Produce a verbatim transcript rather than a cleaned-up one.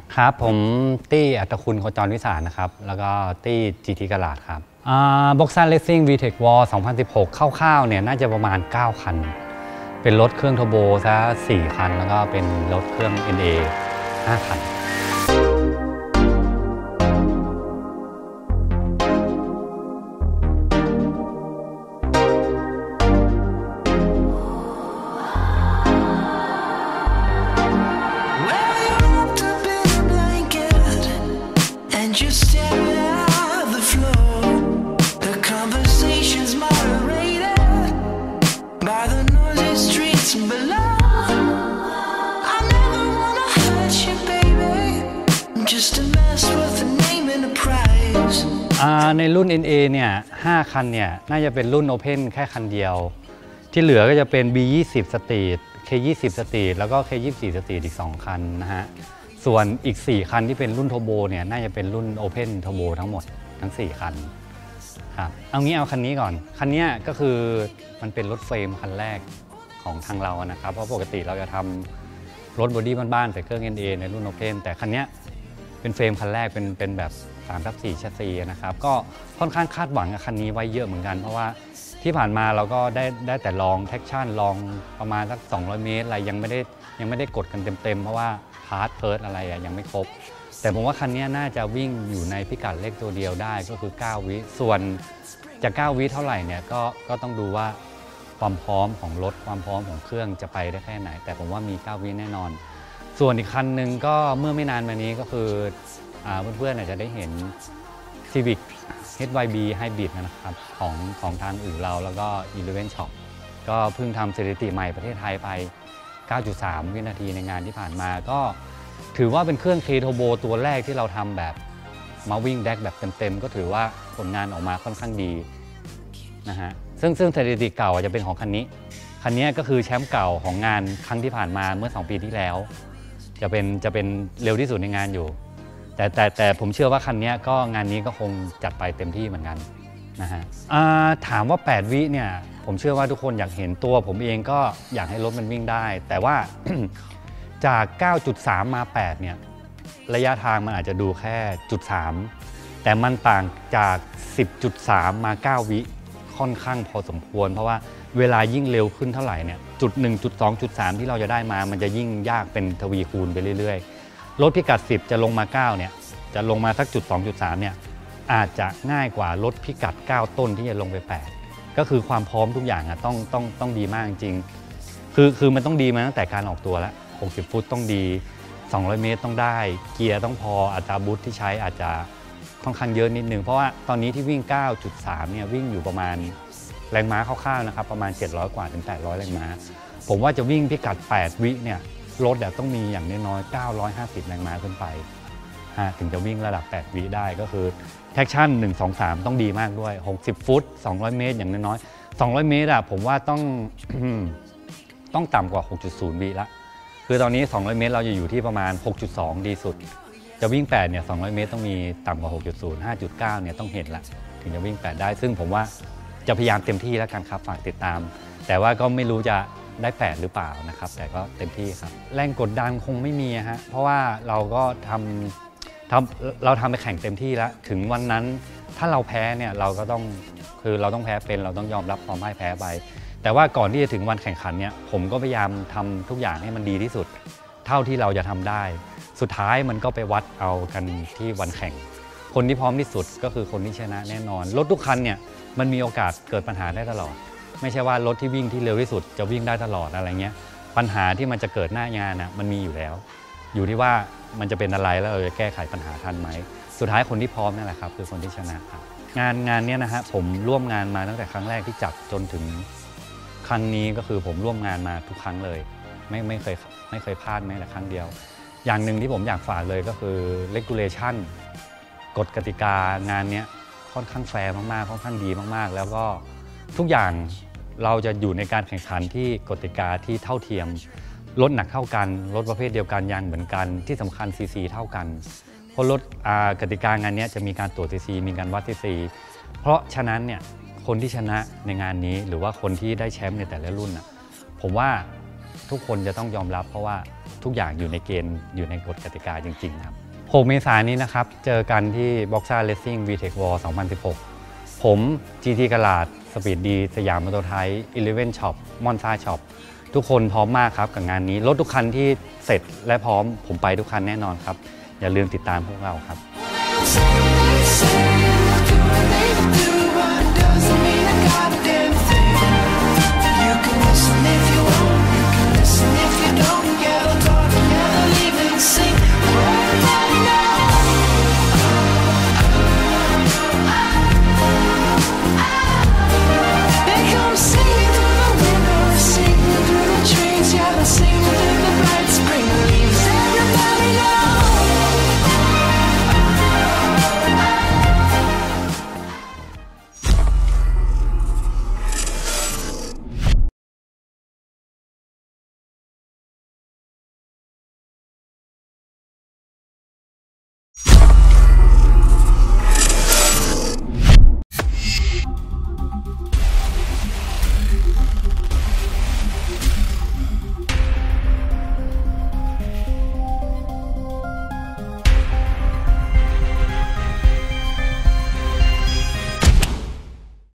ครับผมตี้อัตคุณโคจรวิสารนะครับแล้วก็ตี้ จี ที กลาดครับบ็อกซ่าเลสซิ่ง วี เทค วอล สองพันสิบหกคร่าวๆเนี่ยน่าจะประมาณเก้าคันเป็นรถเครื่องเทอร์โบซะสี่คันแล้วก็เป็นรถเครื่อง เอ็น เอ ห้าคันในรุ่น เอ็น เอ เนี่ยห้าคันเนี่ยน่าจะเป็นรุ่น Open แค่คันเดียวที่เหลือก็จะเป็น บี ยี่สิบ Street เค ยี่สิบ Street แล้วก็ เค ยี่สิบสี่ Street อีกสองคันนะฮะส่วนอีกสี่คันที่เป็นรุ่น Turbo เนี่ยน่าจะเป็นรุ่น Open Turbo ทั้งหมดทั้งสี่คันครับเอางี้เอาคันนี้ก่อนคันนี้ก็คือมันเป็นรถเฟรมคันแรกของทางเรานะครับเพราะปกติเราจะทำรถบอดี้บ้านๆใส่เครื่อง เอ็น เอ ในรุ่น Open แต่คันนี้เป็นเฟรมคันแรกเป็นเป็นแบบสามทับสี่แชสซีนะครับก็ค่อนข้างคาดหวังกับคันนี้ไว้เยอะเหมือนกันเพราะว่าที่ผ่านมาเราก็ได้ได้แต่ลองแท็กชั่นลองประมาณสักสองร้อยเมตรอะไรยังไม่ได้ยังไม่ได้กดกันเต็มๆเพราะว่าพาร์ทเพิร์ทอะไรยังไม่ครบแต่ผมว่าคันนี้น่าจะวิ่งอยู่ในพิกัดเลขตัวเดียวได้ก็คือเก้าวิส่วนจะเก้าวิเท่าไหร่เนี่ยก็ก็ต้องดูว่าความพร้อมของรถความพร้อมของเครื่องจะไปได้แค่ไหนแต่ผมว่ามีเก้าวิแน่นอนส่วนอีกคันหนึ่งก็เมื่อไม่นานมานี้ก็คือเพื่อนๆอาจจะได้เห็น Civic เอช วาย บี Hybrid นะครับของของทางอู่เราแล้วก็ อีเลฟเว่น Shop ก็เพิ่งทำสถิติใหม่ประเทศไทยไป เก้าจุดสาม วินาทีในงานที่ผ่านมาก็ถือว่าเป็นเครื่อง K Turbo ตัวแรกที่เราทำแบบมาวิ่งแดกแบบเต็มๆก็ถือว่าผลงานออกมาค่อนข้างดีนะฮะซึ่งซึ่งสถิติเก่าจะเป็นของคันนี้คันนี้ก็คือแชมป์เก่าของงานครั้งที่ผ่านมาเมื่อสองปีที่แล้วจะเป็นจะเป็นเร็วที่สุดในงานอยู่แต่แต่แต่ผมเชื่อว่าคันนี้ก็งานนี้ก็คงจัดไปเต็มที่เหมือนกันนะฮะถามว่าแปดวิเนี่ยผมเชื่อว่าทุกคนอยากเห็นตัวผมเองก็อยากให้รถมันวิ่งได้แต่ว่า จาก เก้าจุดสาม มา แปดเนี่ยระยะทางมันอาจจะดูแค่จุดสามแต่มันต่างจาก สิบจุดสาม มา เก้า วิค่อนข้างพอสมควรเพราะว่าเวลายิ่งเร็วขึ้นเท่าไหร่เนี่ยจุดหนึ่งจุดสองจุดสามที่เราจะได้มามันจะยิ่งยากเป็นทวีคูณไปเรื่อยๆรถพิกัดสิบจะลงมาเก้าเนี่ยจะลงมาสักจุดสองจุดสามเนี่ยอาจจะง่ายกว่ารถพิกัดเก้าต้นที่จะลงไปแปดก็คือความพร้อมทุกอย่างอ่ะต้องต้องต้องดีมากจริงคือคือมันต้องดีมาตั้งแต่การออกตัวแล้วหกสิบฟุตต้องดีสองร้อยเมตรต้องได้เกียร์ต้องพออัตราบูสที่ใช้อาจจะค่อนข้างเยอะนิดนึงเพราะว่าตอนนี้ที่วิ่ง เก้าจุดสาม เนี่ยวิ่งอยู่ประมาณแรงม้าคร่าวๆนะครับประมาณเจ็ดร้อยกว่าถึงแปดร้อยแรงม้าผมว่าจะวิ่งพิกัดแปดวิเนี่ยรถต้องมีอย่างน้อยๆเก้าร้อยห้าสิบแรงม้าขึ้นไปถึงจะวิ่งระดับแปดวิได้ก็คือแท็กชั่นหนึ่ง สอง สามต้องดีมากด้วยหกสิบฟุตสองร้อยเมตรอย่างน้อยๆสองร้อยเมตรอ่ะผมว่าต้อง ต้องต่ำกว่า หกจุดศูนย์ วิละคือตอนนี้สองร้อยเมตรเราจะอยู่ที่ประมาณ หกจุดสอง ดีสุดจะวิ่งแปดเนี่ยสองร้อยเมตรต้องมีต่ำกว่า หกจุดศูนย์ ห้าจุดเก้า เนี่ยต้องเห็นละถึงจะวิ่งแปดได้ซึ่งผมว่าจะพยายามเต็มที่แล้วกันครับฝากติดตามแต่ว่าก็ไม่รู้จะได้แปดหรือเปล่านะครับแต่ก็เต็มที่ครับแรงกดดันคงไม่มีฮะเพราะว่าเราก็ทำทำเราทำไปแข่งเต็มที่แล้วถึงวันนั้นถ้าเราแพ้เนี่ยเราก็ต้องคือเราต้องแพ้เป็นเราต้องยอมรับความพ่ายแพ้ไปแต่ว่าก่อนที่จะถึงวันแข่งขันเนี่ยผมก็พยายามทำทุกอย่างให้มันดีที่สุดเท่าที่เราจะทำได้สุดท้ายมันก็ไปวัดเอากันที่วันแข่งคนที่พร้อมที่สุดก็คือคนที่ชนะแน่นอนรถทุกคันเนี่ยมันมีโอกาสเกิดปัญหาได้ตลอดไม่ใช่ว่ารถที่วิ่งที่เร็วที่สุดจะวิ่งได้ตลอดอะไรเงี้ยปัญหาที่มันจะเกิดหน้างานนะมันมีอยู่แล้วอยู่ที่ว่ามันจะเป็นอะไรแล้วเราจะแก้ไขปัญหาทันไหมสุดท้ายคนที่พร้อมนั่นแหละครับคือคนที่ชนะครับงานงานนี้นะฮะผมร่วมงานมาตั้งแต่ครั้งแรกที่จัดจนถึงครั้งนี้ก็คือผมร่วมงานมาทุกครั้งเลยไม่ไม่เคยไม่เคยพลาดแม้แต่ครั้งเดียวอย่างหนึ่งที่ผมอยากฝากเลยก็คือ regulation กฎกติกางานนี้ค่อนข้างแฟร์มากๆค่อนข้างดีมากๆแล้วก็ทุกอย่างเราจะอยู่ในการแข่งขันที่กติกาที่เท่าเทียมรถหนักเท่ากันรถประเภทเดียวกันยางเหมือนกันที่สำคัญซีซีเท่ากันเพราะรถกติกางานนี้จะมีการตรวจซีซีมีการวัดซีซีเพราะฉะนั้นเนี่ยคนที่ชนะในงานนี้หรือว่าคนที่ได้แชมป์ในแต่ละรุ่นน่ะผมว่าทุกคนจะต้องยอมรับเพราะว่าทุกอย่างอยู่ในเกณฑ์อยู่ในกฎกติกาจริงๆครับหกเมษายนนี้นะครับเจอกันที่ Boxer Racing วี เทค World สองพันสิบหกผม จี ที กลาด สปีดดี สยามมอเตอร์ไทป์ อีเลฟเว่น ช็อป มอนซ่า ช็อป ทุกคนพร้อมมากครับกับงานนี้รถทุกคันที่เสร็จและพร้อมผมไปทุกคันแน่นอนครับอย่าลืมติดตามพวกเราครับ